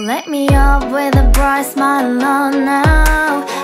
Light me up with a bright smile on now.